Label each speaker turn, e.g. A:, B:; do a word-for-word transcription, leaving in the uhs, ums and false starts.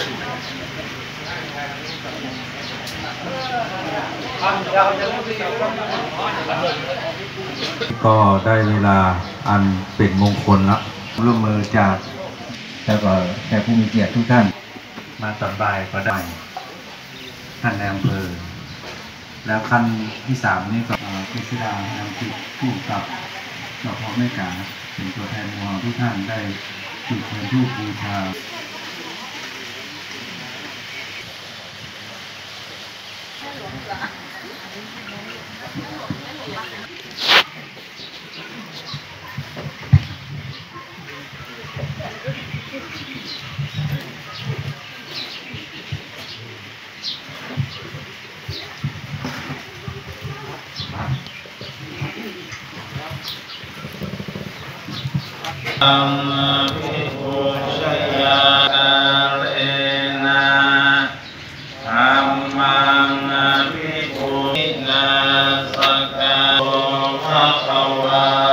A: ก็ได้เวลาอันเป็นมงคลแล้วร่วมมือจากแล้วก็แขกผู้มีเกียรติทุกท่านมาตอนบ่ายก็ได้ท่านนายอำเภอแล้วขั้นที่สามนี่ก็พิศดานำจิตคู่กับเจ้าพ่อแม่กาเป็นตัวแทนของทุกท่านได้จุดเทียนธูปบูชา
B: อัมภิปุชยาเลนะธัมมังภิปุนินาสกะโตภะคะวะ